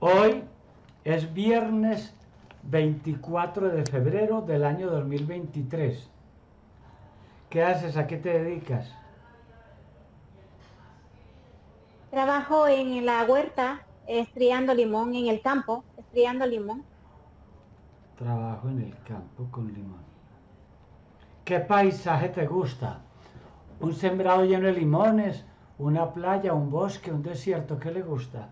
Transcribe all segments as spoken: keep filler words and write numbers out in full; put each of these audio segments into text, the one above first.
Hoy es viernes veinticuatro de febrero del año dos mil veintitrés. ¿Qué haces? ¿A qué te dedicas? Trabajo en la huerta, estriando limón, en el campo, estriando limón. Trabajo en el campo con limón. ¿Qué paisaje te gusta? ¿Un sembrado lleno de limones? ¿Una playa? ¿Un bosque? ¿Un desierto? ¿Qué le gusta?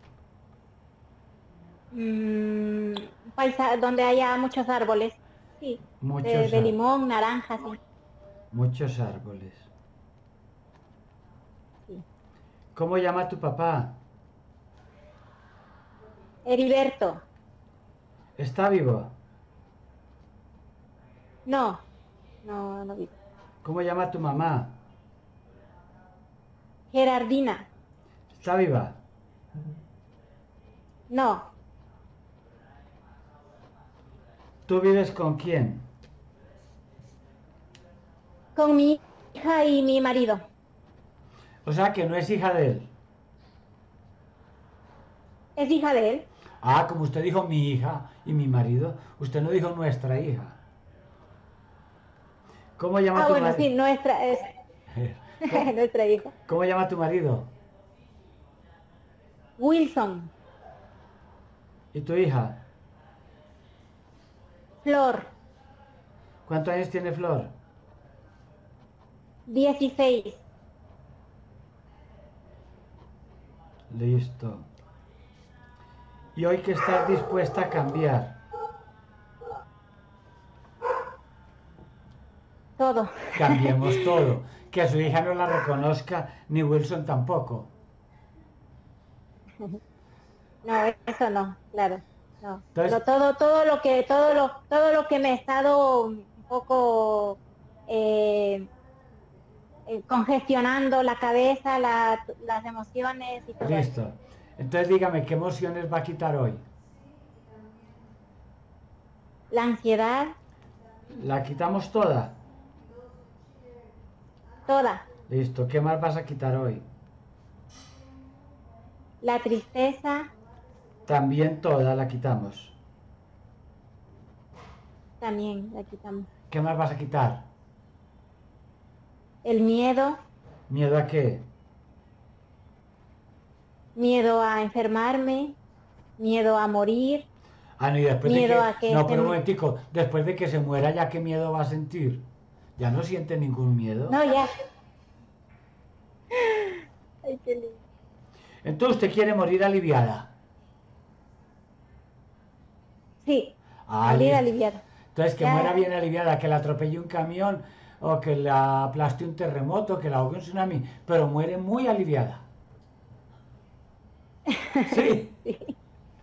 Mm, paisa, donde haya muchos árboles, sí, de, Muchos, de ar- limón, naranjas, sí, muchos árboles. sí. ¿Cómo llama tu papá? Heriberto, ¿Está vivo? no, no, no vive. ¿Cómo llama tu mamá? Gerardina, ¿Está viva? no, ¿Tú vives con quién? con mi hija y mi marido. O sea que no es hija de él. ¿Es hija de él? Ah, como usted dijo mi hija y mi marido, usted no dijo nuestra hija. ¿Cómo llama Ah, tu bueno, marido? sí, nuestra, es ¿Cómo, nuestra hija. cómo llama tu marido? Wilson, ¿Y tu hija? Flor, ¿Cuántos años tiene Flor? dieciséis. Listo. ¿Y hoy que estás dispuesta a cambiar? Todo. Cambiemos todo. Que a su hija no la reconozca, ni Wilson tampoco. No, eso no, claro, no. Entonces, Lo, todo, todo lo que, todo lo, todo lo que me he estado un poco eh, eh, congestionando la cabeza, la- las emociones y todo eso. listo. Entonces dígame, ¿qué emociones va a quitar hoy? La ansiedad, ¿La quitamos toda? toda, Listo. ¿Qué más vas a quitar hoy? la tristeza, También toda la quitamos. también la quitamos. ¿Qué más vas a quitar? El miedo, ¿Miedo a qué? miedo a enfermarme, miedo a morir, Ah, no, y después de miedo que... a que No, se... pero un momentico. Después de que se muera, ¿ya qué miedo va a sentir? Ya no siente ningún miedo. No, ya. Ay, qué lindo. Entonces usted quiere morir aliviada. Sí, Ah, morir listo. aliviada. Entonces que muera Ya. bien aliviada, que la atropelle un camión o que la aplaste un terremoto, que la ahogue un tsunami, pero muere muy aliviada. Sí. Sí.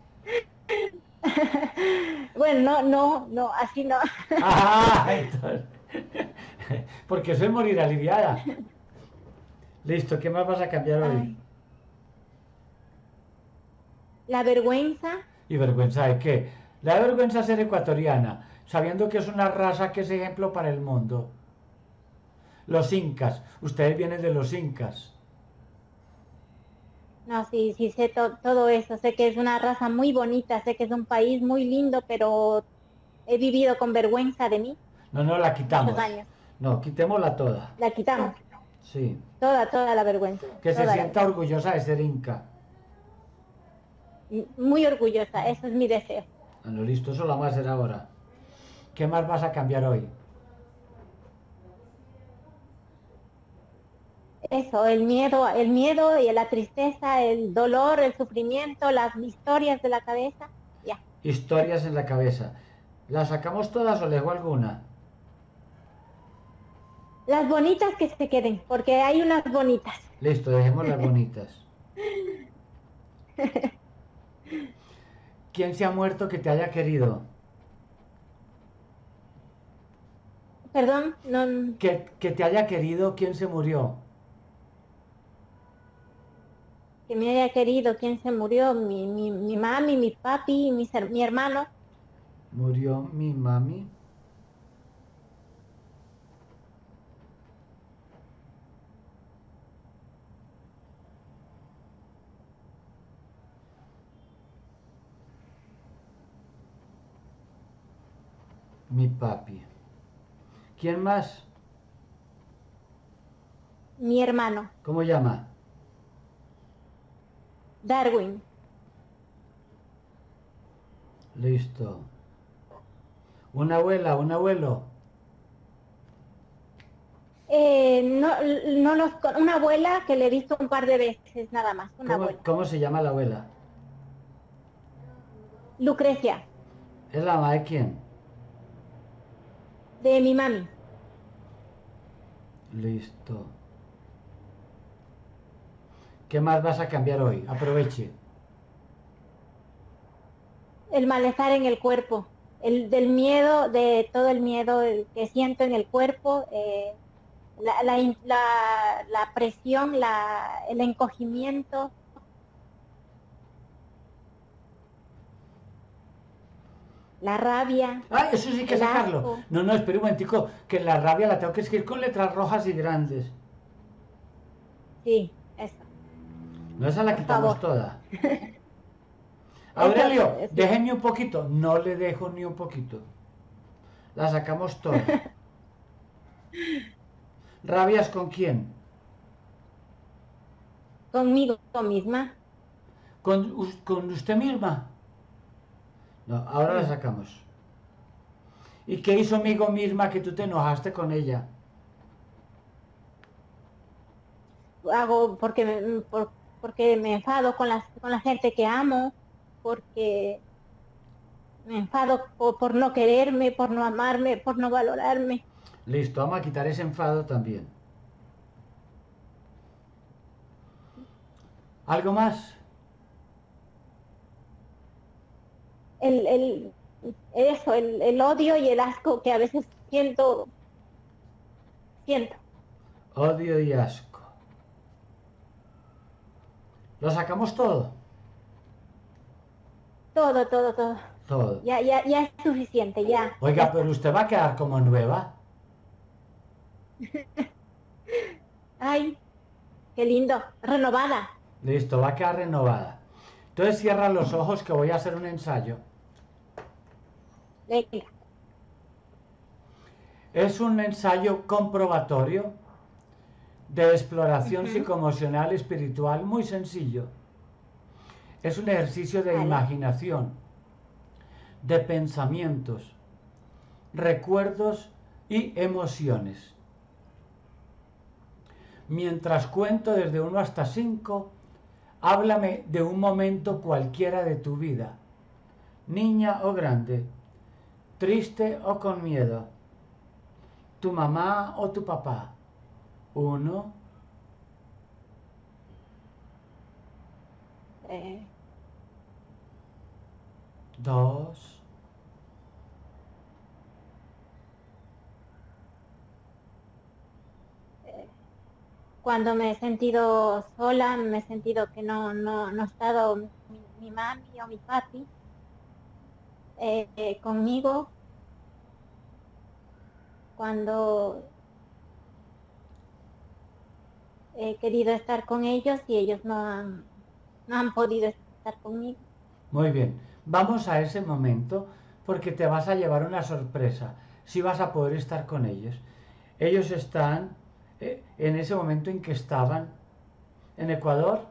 Bueno, no, no, no, así no. Ah, entonces... Porque eso es morir aliviada. Listo, ¿qué más vas a cambiar hoy? Ay, la vergüenza, ¿Y vergüenza de qué? La vergüenza ser ecuatoriana, sabiendo que es una raza que es ejemplo para el mundo. Los incas, ustedes vienen de los incas. no, sí, sí, sé to- todo eso, sé que es una raza muy bonita, sé que es un país muy lindo, pero he vivido con vergüenza de mí No, no, la muchos quitamos. años. No, quitémosla toda. La quitamos, Sí. toda, toda la vergüenza, Que se toda la sienta vergüenza. orgullosa de ser inca. M- Muy orgullosa, eso es mi deseo. Bueno, listo, eso lo vamos a hacer ahora. ¿Qué más vas a cambiar hoy? Eso, el miedo, el miedo y la tristeza, el dolor, el sufrimiento, las historias de la cabeza, ya. Historias en la cabeza. ¿Las sacamos todas o le dejo alguna? Las bonitas que se queden, porque hay unas bonitas. Listo, dejemos las bonitas. ¿Quién se ha muerto que te haya querido? Perdón, no, Que, que te haya querido, ¿quién se murió? que me haya querido, quién se murió, mi, mi, mi mami, mi papi, mi, mi hermano. Murió mi mami. mi papi. ¿Quién más? Mi hermano, ¿Cómo llama? Darwin. Listo. ¿Una abuela, un abuelo? Eh, no, no los, con- una abuela que le he visto un par de veces nada más, una ¿Cómo, abuela. cómo se llama la abuela? Lucrecia, ¿Es la mamá de quién? de mi mami. Listo. ¿Qué más vas a cambiar hoy? Aproveche. El malestar en el cuerpo, el del miedo, de todo el miedo que siento en el cuerpo, eh, la, la, in- la- la presión, la, el encogimiento, la rabia, ¡Ay, eso sí hay que el sacarlo! asco. No, no, espera un momentico, que la rabia la tengo que escribir con letras rojas y grandes. Sí, eso, No, esa la por quitamos favor. toda. Eso, Aurelio, eh, sí. déjenme un poquito. No le dejo ni un poquito. La sacamos toda. ¿Rabias con quién? Conmigo misma. ¿Con, us- con usted misma? No, ahora la Mm. sacamos. ¿Y qué hizo amigo misma que tú te enojaste con ella? Hago porque me, por- porque me enfado con la, con la gente que amo, porque me enfado por, por no quererme, por no amarme, por no valorarme. Listo, vamos a quitar ese enfado también. ¿Algo más? El, el, eso, el, el odio y el asco que a veces siento, siento. Odio y asco. ¿Lo sacamos todo? Todo, todo, todo. Todo. Ya, ya, ya es suficiente, ya, ya Oiga, pero está. usted va a quedar como nueva. Ay, qué lindo, renovada. Listo, va a quedar renovada. Entonces cierra los ojos que voy a hacer un ensayo. Venga. Es un ensayo comprobatorio de exploración Ujú. psicoemocional espiritual muy sencillo. Es un ejercicio de Vale. imaginación, de pensamientos, recuerdos y emociones. Mientras cuento desde uno hasta cinco, háblame de un momento cualquiera de tu vida, niña o grande, triste o con miedo, tu mamá o tu papá. Uno, Eh, dos, cuando me he sentido sola, me he sentido que no, no, no ha estado mi, mi mami o mi papi eh, eh, conmigo, cuando he querido estar con ellos y ellos no han, no han podido estar conmigo. muy bien. Vamos a ese momento porque te vas a llevar una sorpresa. Si vas a poder estar con ellos. Ellos están eh, en ese momento en que estaban en Ecuador.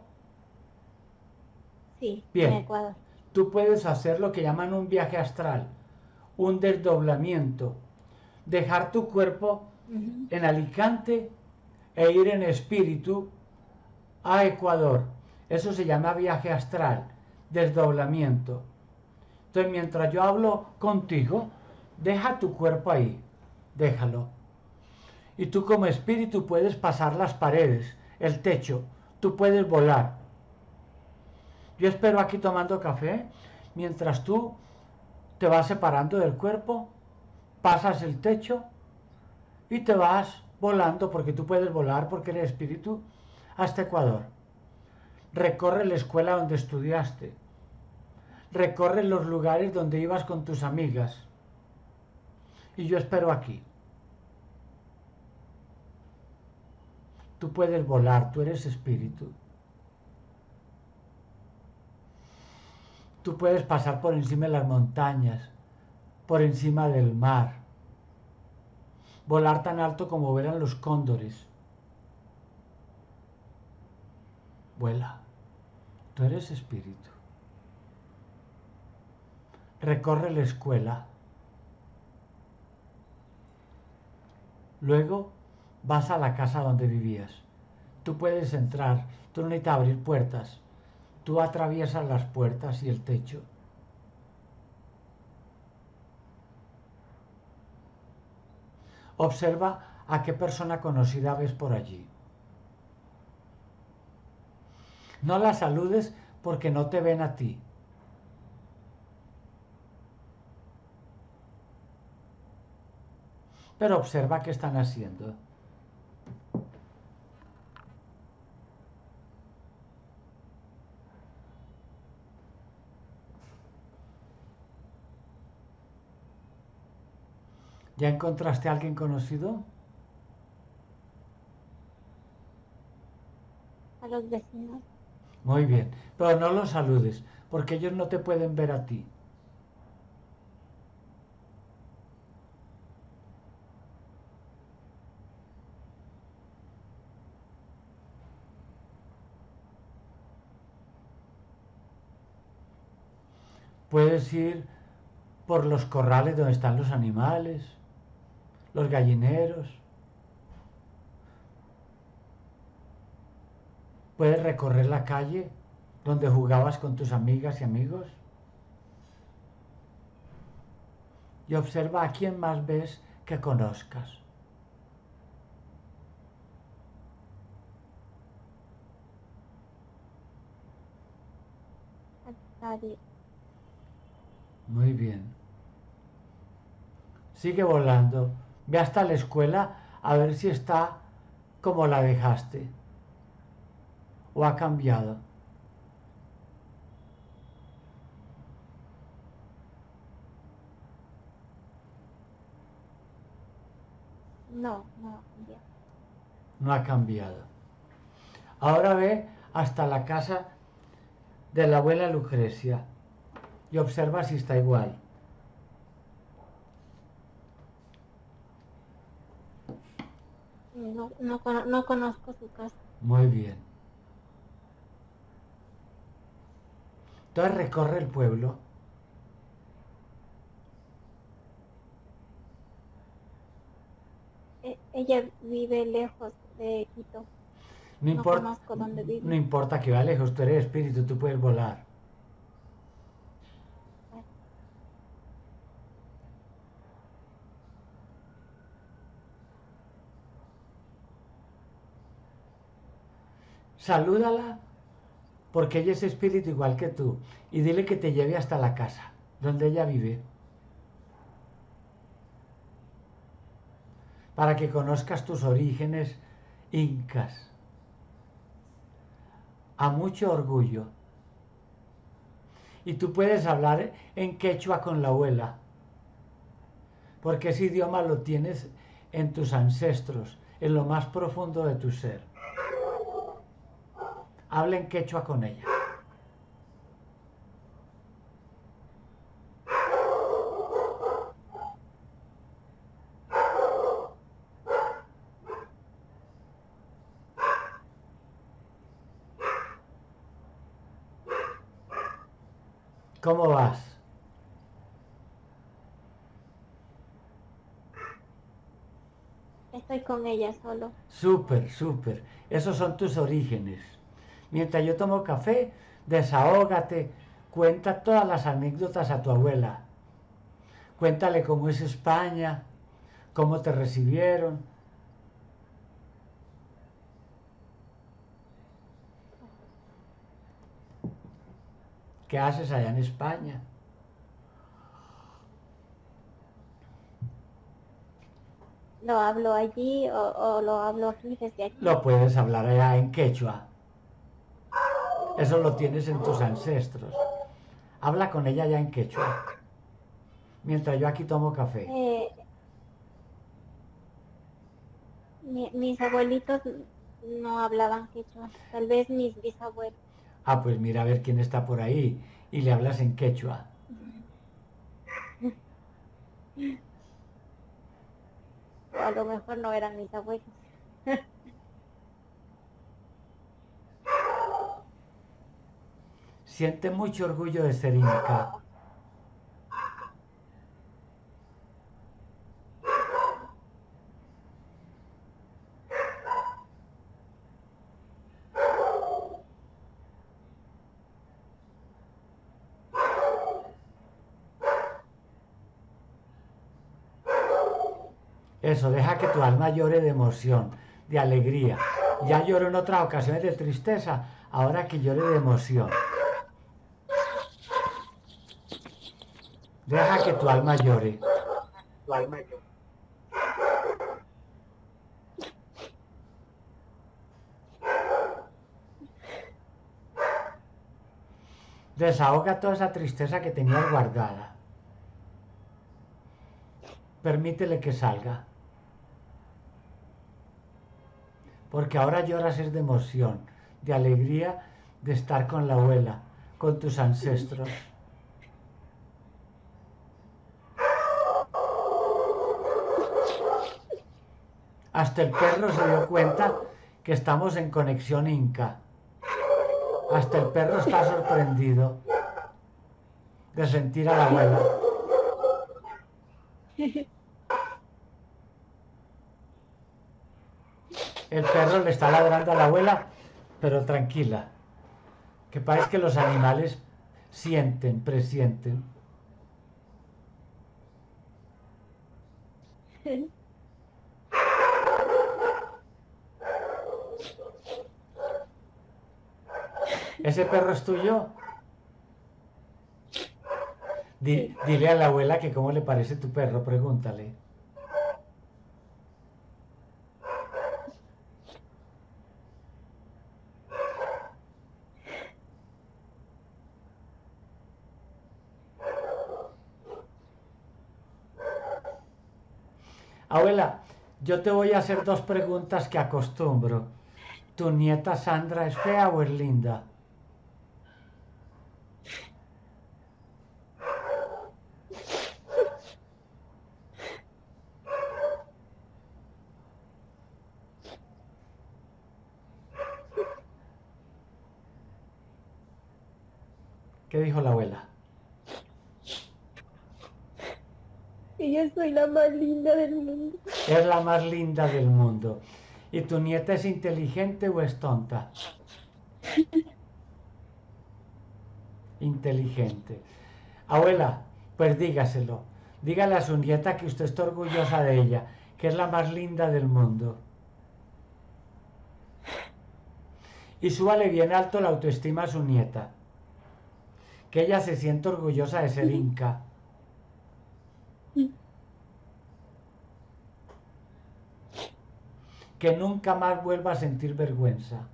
Sí, en Bien, Ecuador. tú puedes hacer lo que llaman un viaje astral, un desdoblamiento, dejar tu cuerpo Ujú. en Alicante e ir en espíritu a Ecuador. Eso se llama viaje astral, desdoblamiento. Entonces, mientras yo hablo contigo, deja tu cuerpo ahí, déjalo. Y tú como espíritu puedes pasar las paredes, el techo, tú puedes volar. Yo espero aquí tomando café, mientras tú te vas separando del cuerpo, pasas el techo y te vas volando, porque tú puedes volar porque eres espíritu, hasta Ecuador. Recorre la escuela donde estudiaste. Recorre los lugares donde ibas con tus amigas. Y yo espero aquí. Tú puedes volar, tú eres espíritu. Tú puedes pasar por encima de las montañas, por encima del mar, volar tan alto como vuelan los cóndores. Vuela, tú eres espíritu. Recorre la escuela. Luego vas a la casa donde vivías. Tú puedes entrar, tú no necesitas abrir puertas. Tú atraviesas las puertas y el techo. Observa a qué persona conocida ves por allí. No la saludes porque no te ven a ti. Pero observa qué están haciendo. ¿Ya encontraste a alguien conocido? A los vecinos. Muy bien, pero no los saludes, porque ellos no te pueden ver a ti. Puedes ir por los corrales donde están los animales, los gallineros. Puedes recorrer la calle donde jugabas con tus amigas y amigos. Y observa a quién más ves que conozcas. A nadie. Muy bien. Sigue volando. Ve hasta la escuela a ver si está como la dejaste. ¿O ha cambiado? No, no, ya. No ha cambiado. Ahora ve hasta la casa de la abuela Lucrecia y observa si está igual. No, no, cono- no conozco su casa. Muy bien. Entonces recorre el pueblo. E- ella vive lejos de Quito. No No importa, conozco dónde vive. no importa que va lejos, tú eres espíritu, tú puedes volar. Salúdala porque ella es espíritu igual que tú y dile que te lleve hasta la casa donde ella vive para que conozcas tus orígenes incas. A mucho orgullo. Y tú puedes hablar en quechua con la abuela, porque ese idioma lo tienes en tus ancestros, en lo más profundo de tu ser. Habla en quechua con ella. ¿Cómo vas? Estoy con ella solo. Súper, súper. Esos son tus orígenes. Mientras yo tomo café, desahógate, cuenta todas las anécdotas a tu abuela. Cuéntale cómo es España, cómo te recibieron. ¿Qué haces allá en España? ¿Lo hablo allí o, o lo hablo aquí desde aquí? Lo puedes hablar allá en quechua. Eso lo tienes en tus ancestros. Habla con ella ya en quechua. Mientras yo aquí tomo café. Eh, mi- mis abuelitos no hablaban quechua. Tal vez mis bisabuelos. Ah, pues mira a ver quién está por ahí y le hablas en quechua. O a lo mejor no eran mis abuelos. Siente mucho orgullo de ser inca. Eso, deja que tu alma llore de emoción, de alegría. Ya lloró en otras ocasiones de tristeza, ahora que llore de emoción. Deja que tu alma llore. Tu alma llora. Desahoga toda esa tristeza que tenías guardada. Permítele que salga. Porque ahora lloras es de emoción, de alegría de estar con la abuela, con tus ancestros. Hasta el perro se dio cuenta que estamos en conexión inca. Hasta el perro está sorprendido de sentir a la abuela. El perro le está ladrando a la abuela, pero tranquila. Que parece que los animales sienten, presienten. ¿Ese perro es tuyo? Di- dile a la abuela que cómo le parece tu perro, pregúntale. Abuela, yo te voy a hacer dos preguntas que acostumbro. ¿Tu nieta Sandra es fea o es linda? ¿Qué dijo la abuela? Y yo soy la más linda del mundo. Es la más linda del mundo. ¿Y tu nieta es inteligente o es tonta? Inteligente. Abuela, pues dígaselo. Dígale a su nieta que usted está orgullosa de ella, que es la más linda del mundo. Y súbale bien alto la autoestima a su nieta. Que ella se siente orgullosa de ser inca. Que nunca más vuelva a sentir vergüenza.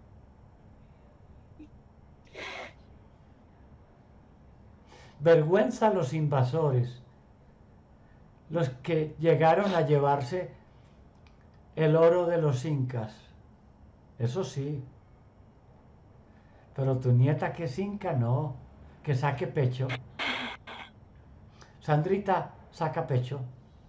Vergüenza a los invasores, los que llegaron a llevarse el oro de los incas. Eso sí. Pero tu nieta que es inca, no. Que saque pecho. Sandrita, saca pecho.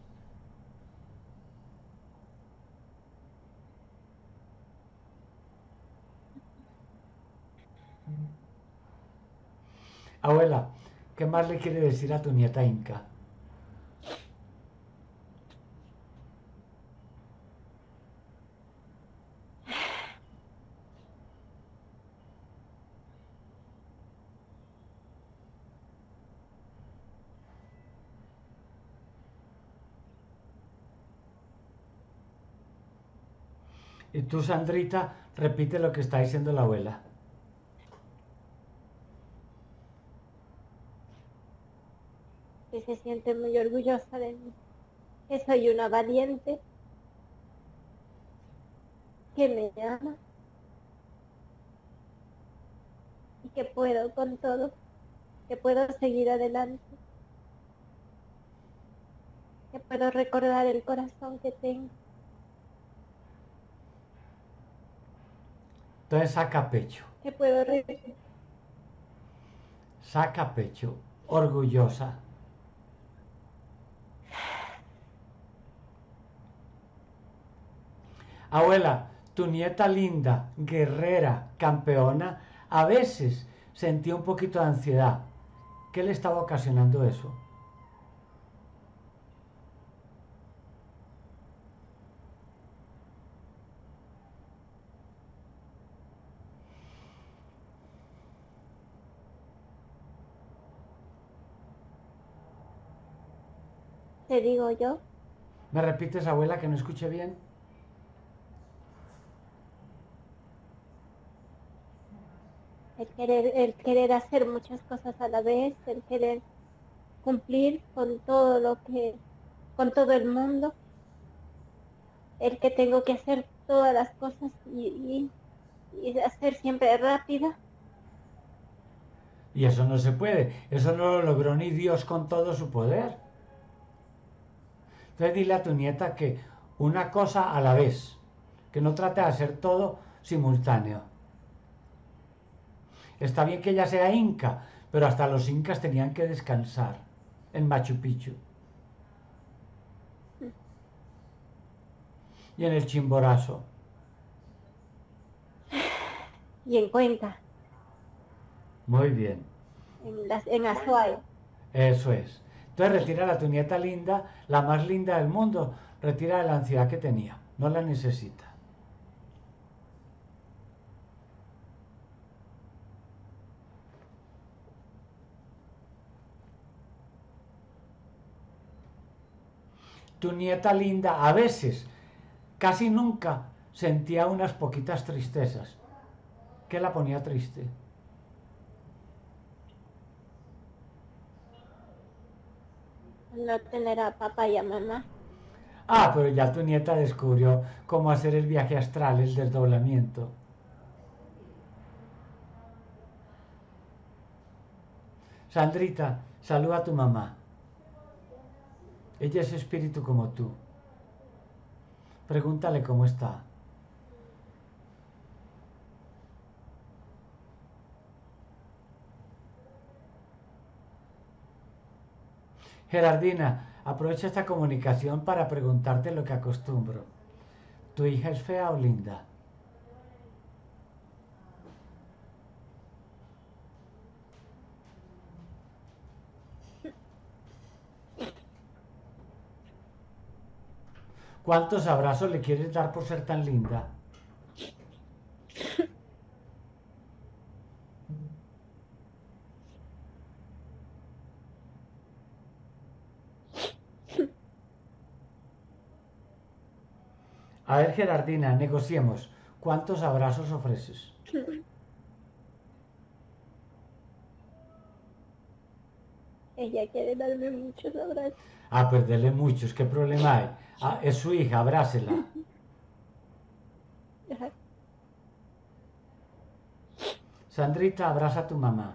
Abuela, ¿qué más le quiere decir a tu nieta inca? Y tú, Sandrita, repite lo que está diciendo la abuela. Que se siente muy orgullosa de mí. Que soy una valiente. Que me ama. Y que puedo con todo. Que puedo seguir adelante. Que puedo recordar el corazón que tengo. Entonces saca pecho. Que puedo re- Saca pecho. Orgullosa. Abuela, tu nieta linda, guerrera, campeona, a veces sentía un poquito de ansiedad. ¿Qué le estaba ocasionando eso? Te digo yo, ¿Me repites, abuela, que no escuché bien? el querer, el querer hacer muchas cosas a la vez, el querer cumplir con todo lo que, con todo el mundo, el que tengo que hacer todas las cosas y, y, y hacer siempre rápida. Y eso no se puede. Eso no lo logró ni Dios con todo su poder. Entonces dile a tu nieta que una cosa a la vez, que no trate de hacer todo simultáneo. Está bien que ella sea inca, pero hasta los incas tenían que descansar en Machu Picchu y en el Chimborazo. Y en Cuenca, Muy bien, en, las, en Azuay. eso es. Entonces retira a tu nieta linda, la más linda del mundo, retira la ansiedad que tenía, no la necesita. Tu nieta linda a veces, casi nunca, sentía unas poquitas tristezas. ¿Qué la ponía triste? No tener a papá y a mamá. Ah, pero ya tu nieta descubrió cómo hacer el viaje astral, el desdoblamiento. Sandrita, saluda a tu mamá. Ella es espíritu como tú. Pregúntale cómo está. Gerardina, aprovecha esta comunicación para preguntarte lo que acostumbro. ¿Tu hija es fea o linda? ¿Cuántos abrazos le quieres dar por ser tan linda? A ver, Gerardina, negociemos. ¿Cuántos abrazos ofreces? Ella quiere darme muchos abrazos. Ah, pues dele muchos, ¿qué problema hay? Ah, es su hija, abrázela. Sandrita, abraza a tu mamá.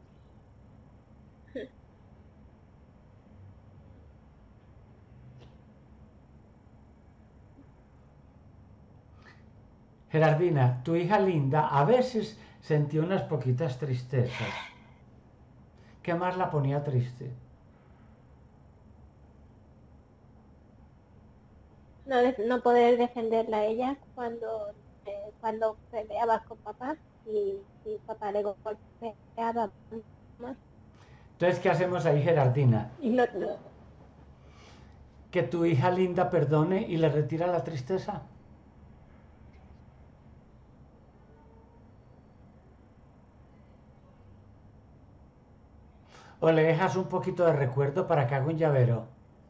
Gerardina, tu hija linda a veces sentía unas poquitas tristezas. ¿Qué más la ponía triste? No, no poder defenderla a ella cuando, eh, cuando peleaba con papá y, y papá le golpeaba más. Entonces, ¿qué hacemos ahí, Gerardina? Y no, no. Que tu hija linda perdone y le retira la tristeza. O le dejas un poquito de recuerdo para que haga un llavero.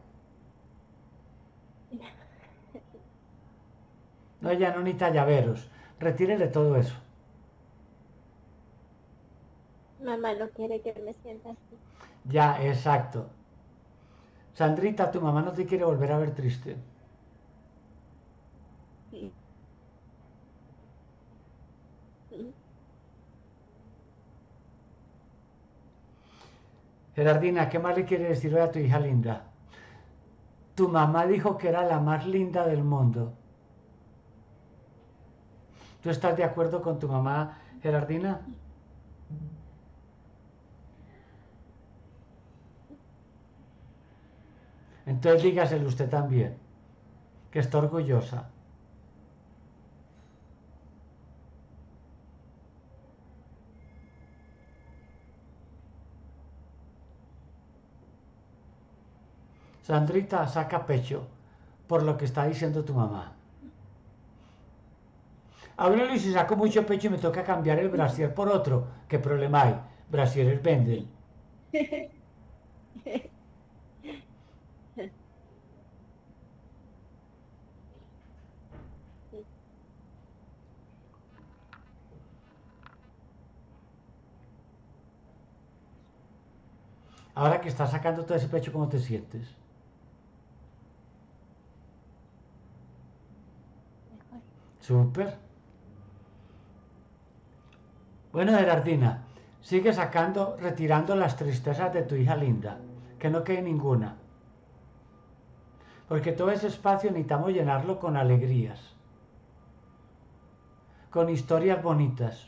No, ella no necesita llaveros. Retírele todo eso. Mamá no quiere que me sienta así. Ya, exacto. Sandrita, tu mamá no te quiere volver a ver triste. Sí. Sí. Gerardina, ¿qué más le quiere decir hoy a tu hija linda? Tu mamá dijo que era la más linda del mundo. ¿Tú estás de acuerdo con tu mamá, Gerardina? Entonces dígaselo usted también, que está orgullosa. Sandrita saca pecho por lo que está diciendo tu mamá. Aurelio, si saco mucho pecho y me toca cambiar el brasier por otro, ¿qué problema hay? Brasieres venden. Ahora que estás sacando todo ese pecho, ¿cómo te sientes? Súper. Bueno, Gerardina, sigue sacando, retirando las tristezas de tu hija linda, que no quede ninguna. Porque todo ese espacio necesitamos llenarlo con alegrías, con historias bonitas.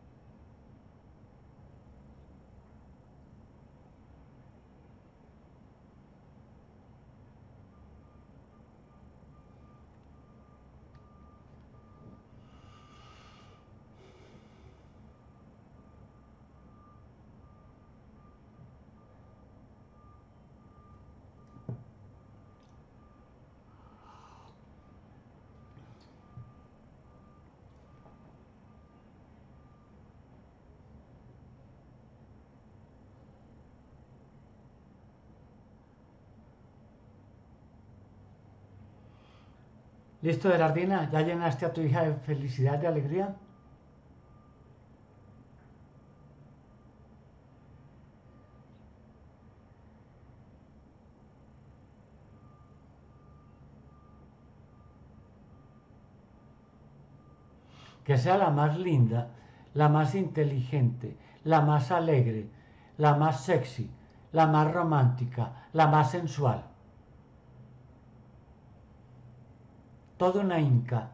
¿Listo, Gerardina? ¿Ya llenaste a tu hija de felicidad, de alegría? Que sea la más linda, la más inteligente, la más alegre, la más sexy, la más romántica, la más sensual. Toda una inca.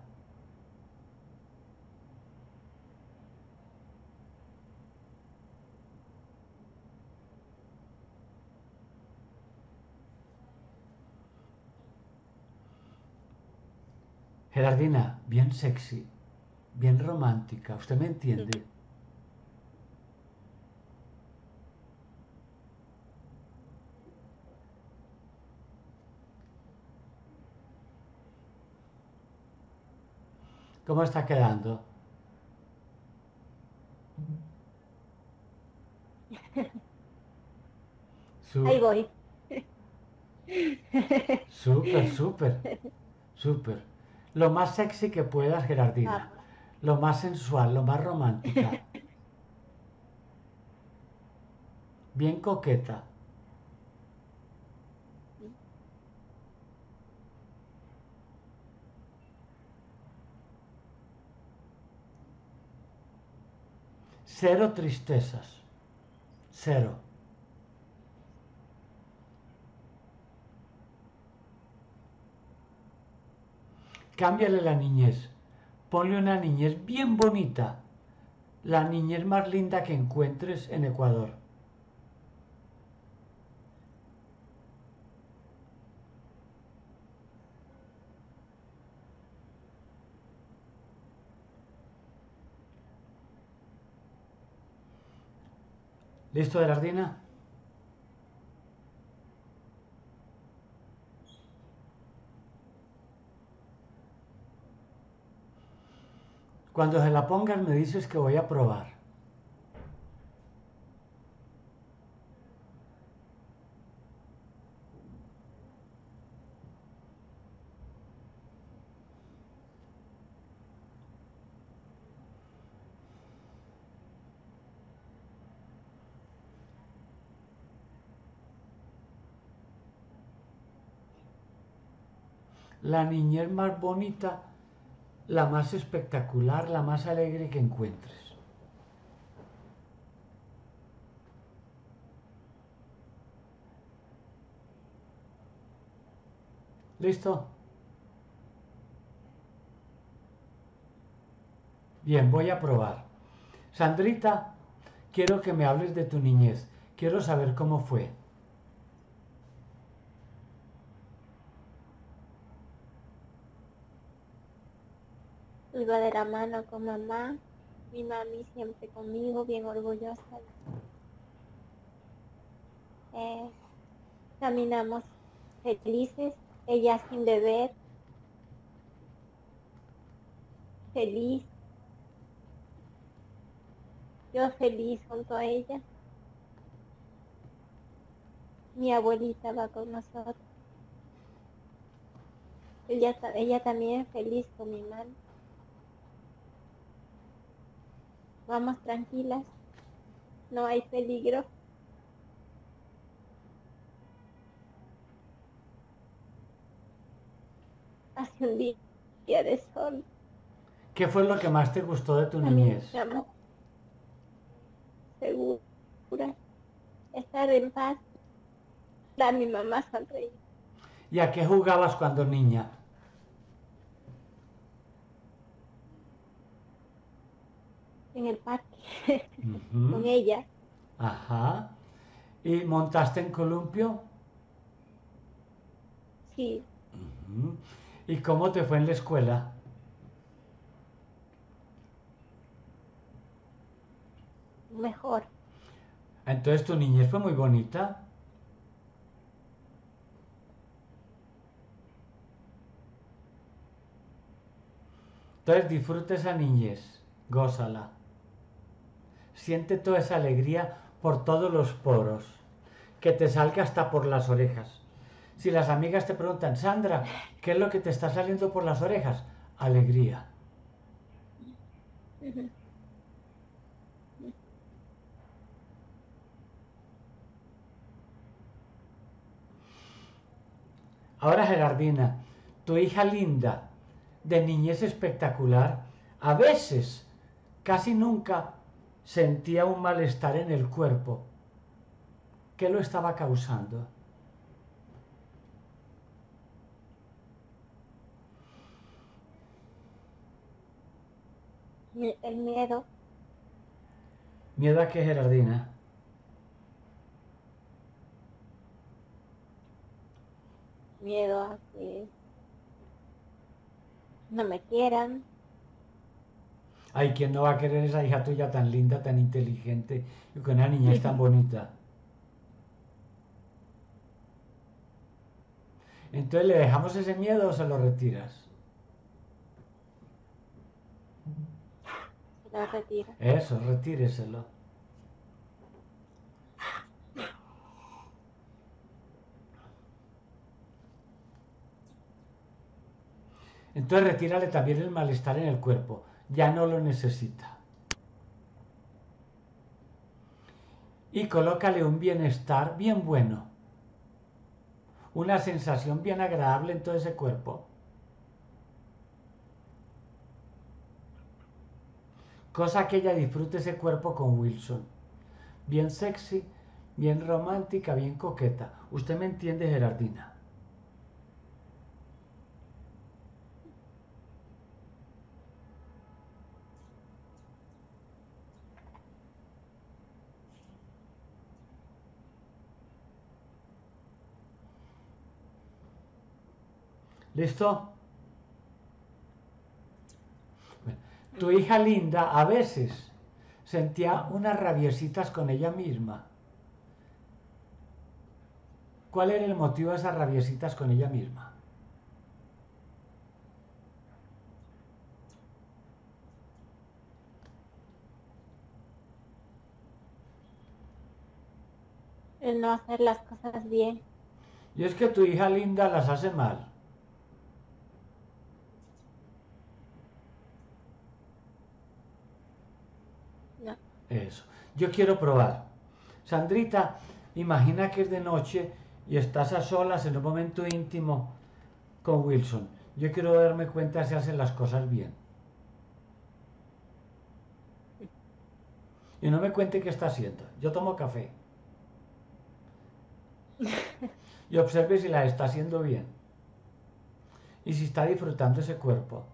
Gerardina, bien sexy, bien romántica, ¿usted me entiende? ¿Cómo está quedando? Ahí voy. Súper, súper, súper. Lo más sexy que puedas, Gerardina. Lo más sensual, lo más romántica. Bien coqueta. Cero tristezas. Cero. Cámbiale la niñez. Ponle una niñez bien bonita. La niñez más linda que encuentres en Ecuador. ¿Listo, Gerardina? Cuando se la pongas me dices que voy a probar. La niñez más bonita, la más espectacular, la más alegre que encuentres. ¿Listo? Bien, voy a probar. Sandrita, quiero que me hables de tu niñez. Quiero saber cómo fue. Iba de la mano con mamá, mi mami siempre conmigo, bien orgullosa. Eh, caminamos felices, ella sin beber, feliz, yo feliz junto a ella. Mi abuelita va con nosotros. Ella, ella también feliz con mi mano. Vamos tranquilas, no hay peligro. Hace un día, día de sol. ¿Qué fue lo que más te gustó de tu A mí niñez? me amo, segura, estar en paz, a mi mamá sonreír. ¿Y a qué jugabas cuando niña? En el parque, Ujú. con ella. Ajá. ¿Y montaste en columpio? Sí, Ujú. ¿Y cómo te fue en la escuela? mejor. Entonces tu niñez fue muy bonita. Entonces disfruta esa niñez, gózala. Siente toda esa alegría por todos los poros, que te salga hasta por las orejas. Si las amigas te preguntan, Sandra, ¿qué es lo que te está saliendo por las orejas? Alegría. Ujú. Ahora Gerardina, tu hija linda, de niñez espectacular, a veces, casi nunca, sentía un malestar en el cuerpo. ¿Qué lo estaba causando? Mi- El miedo, ¿Miedo a qué, Gerardina? miedo a que no me quieran. Ay, ¿quién no va a querer esa hija tuya tan linda, tan inteligente y con una niñez tan bonita? Entonces, ¿le dejamos ese miedo o se lo retiras? Se lo retiro. Eso, retíreselo. Entonces, retírale también el malestar en el cuerpo. Ya no lo necesita. Y colócale un bienestar bien bueno. Una sensación bien agradable en todo ese cuerpo. Cosa que ella disfrute ese cuerpo con Wilson. Bien sexy, bien romántica, bien coqueta. ¿Usted me entiende, Gerardina? ¿Listo? Tu hija linda a veces sentía unas rabiecitas con ella misma. ¿Cuál era el motivo de esas rabiecitas con ella misma? El no hacer las cosas bien. Y es que tu hija linda las hace mal. No. Eso. Yo quiero probar. Sandrita, imagina que es de noche y estás a solas en un momento íntimo con Wilson. Yo quiero darme cuenta si hacen las cosas bien. Y no me cuente qué está haciendo. Yo tomo café. Y observe si las está haciendo bien. Y si está disfrutando ese cuerpo.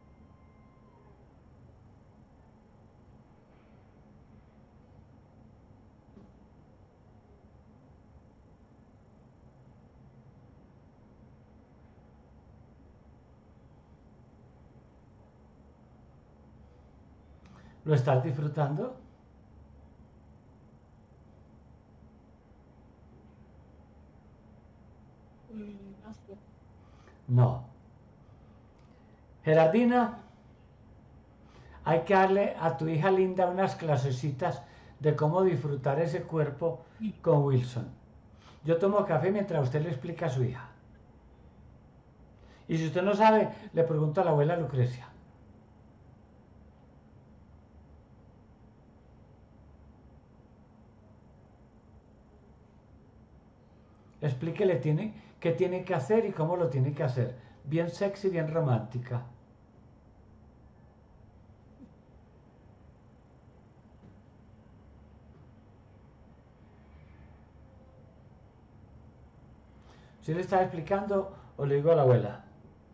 ¿Lo estás disfrutando? Mm. sí. No. Gerardina, hay que darle a tu hija linda unas clasecitas de cómo disfrutar ese cuerpo con Wilson. Yo tomo café mientras usted le explica a su hija. Y si usted no sabe, le pregunto a la abuela Lucrecia. Explíquele tiene, qué tiene que hacer y cómo lo tiene que hacer. Bien sexy, bien romántica. ¿Sí le está explicando o le digo a la abuela?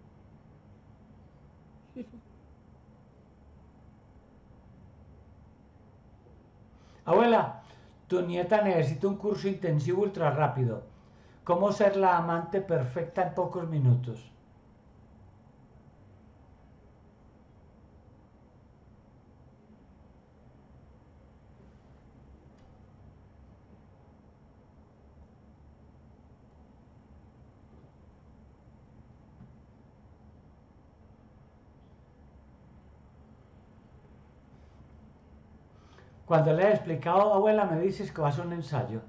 Abuela, tu nieta necesita un curso intensivo ultra rápido. ¿Cómo ser la amante perfecta en pocos minutos? Cuando le he explicado, abuela, me dices que va a ser un ensayo.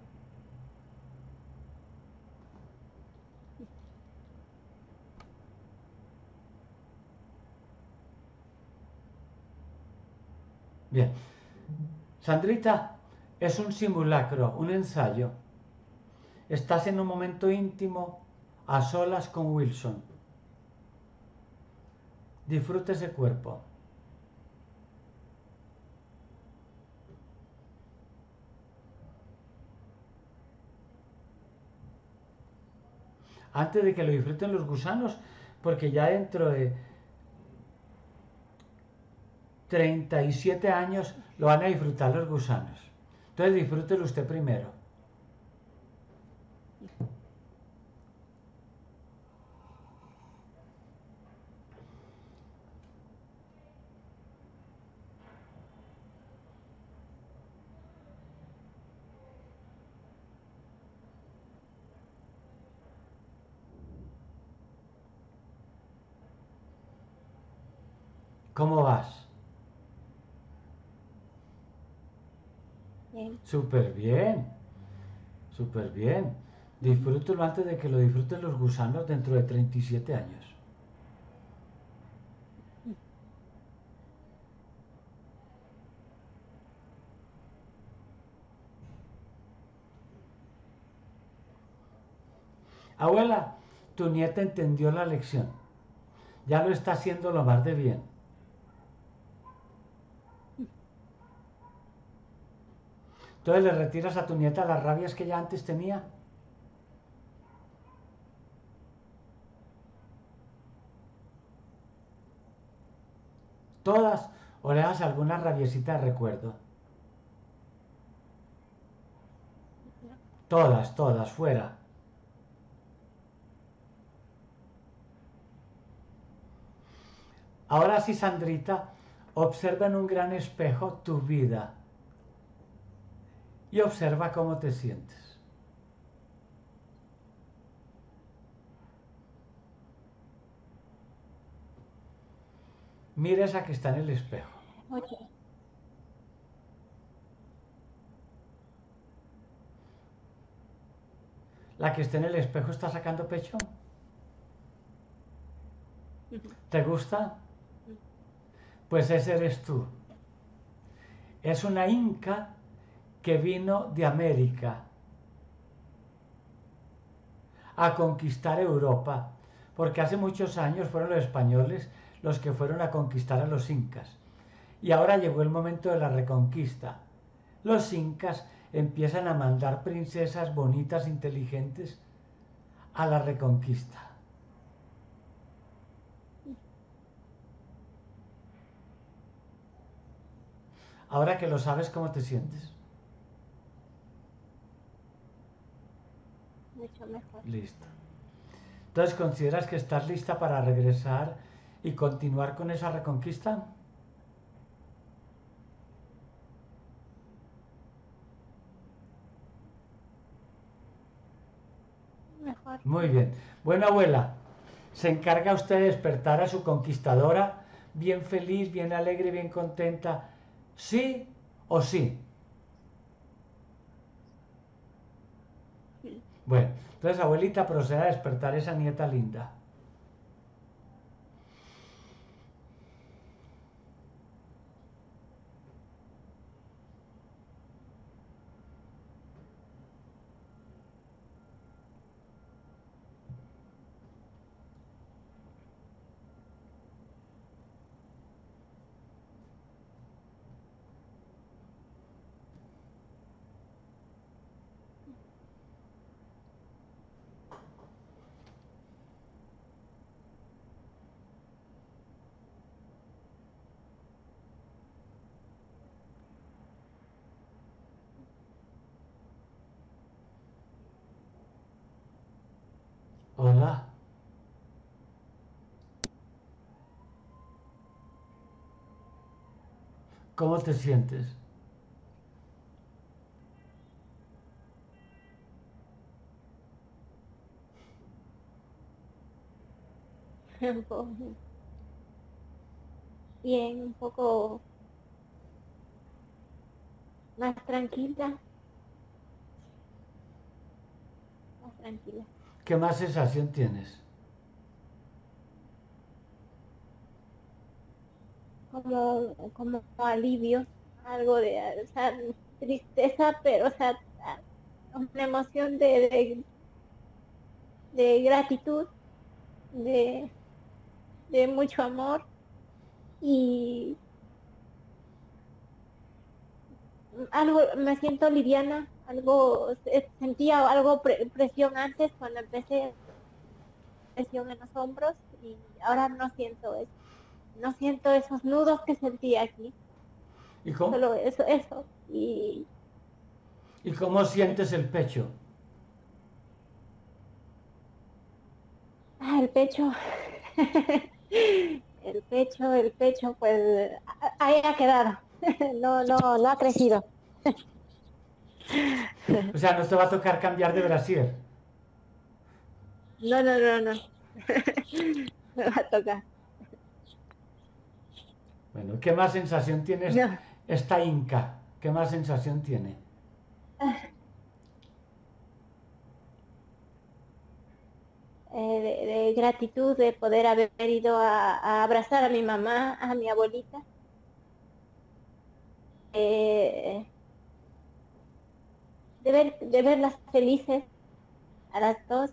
Bien. Sandrita, es un simulacro, un ensayo. Estás en un momento íntimo, a solas con Wilson. Disfruta ese cuerpo. Antes de que lo disfruten los gusanos, porque ya dentro de treinta y siete años lo van a disfrutar los gusanos. Entonces disfrútelo usted primero. ¿Cómo vas? Bien. Súper bien, súper bien. Disfrútelo antes de que lo disfruten los gusanos dentro de treinta y siete años. Abuela, tu nieta entendió la lección. Ya lo está haciendo lo más de bien. Entonces le retiras a tu nieta las rabias que ya antes tenía. Todas, o le das alguna rabiecita de recuerdo. Todas, todas, fuera. Ahora sí, Sandrita, observa en un gran espejo tu vida y observa cómo te sientes. Mira esa que está en el espejo. Ok. La que está en el espejo está sacando pecho. ¿Te gusta? Pues ese eres tú. Es una inca que vino de América a conquistar Europa, porque hace muchos años fueron los españoles los que fueron a conquistar a los incas. Y ahora llegó el momento de la reconquista. Los incas empiezan a mandar princesas bonitas, inteligentes, a la reconquista. Ahora que lo sabes, ¿cómo te sientes? Mucho mejor. Listo. Entonces, ¿consideras que estás lista para regresar y continuar con esa reconquista? Mejor. Muy bien. Bueno, abuela, se encarga usted de despertar a su conquistadora bien feliz, bien alegre, bien contenta. ¿Sí o sí? Sí. Bueno, entonces abuelita procede a despertar a esa nieta linda. Hola. ¿Cómo te sientes? Un poco bien, un poco más tranquila, más tranquila. ¿Qué más sensación tienes? Como, como alivio, algo de, o sea, tristeza, pero, o sea, una emoción de, de, de gratitud, de, de mucho amor y algo, me siento liviana, algo, se- sentía algo pre- presión antes cuando empecé, presión en los hombros y ahora no siento eso, no siento esos nudos que sentía aquí, ¿Y cómo, solo eso, eso y y cómo eso. sientes el pecho? Ah, el pecho, el pecho, el pecho, pues a- ahí ha quedado, no, no, no ha crecido. O sea, no te va a tocar cambiar de brasier. No, no, no, no, me va a tocar. Bueno, ¿qué más sensación tiene No. esta inca? ¿Qué más sensación tiene? Eh, de, de gratitud de poder haber ido a, a abrazar a mi mamá, a mi abuelita, eh, de, ver, de verlas felices a las dos,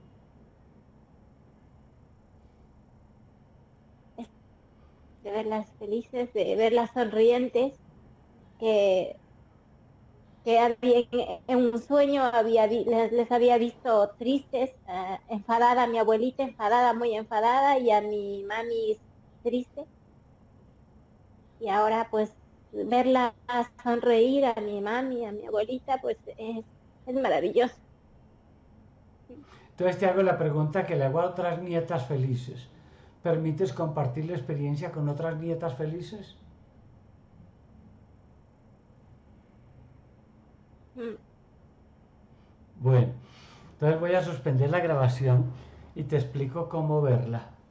de verlas felices, de verlas sonrientes, que, que había, en un sueño había, les, les había visto tristes, uh, enfadada a mi abuelita, enfadada, muy enfadada, y a mi mami triste. Y ahora pues verla sonreír a mi mami, a mi abuelita, pues es, es maravilloso. Entonces te hago la pregunta que le hago a otras nietas felices. ¿Permites compartir la experiencia con otras nietas felices? Mm. Bueno, entonces voy a suspender la grabación y te explico cómo verla.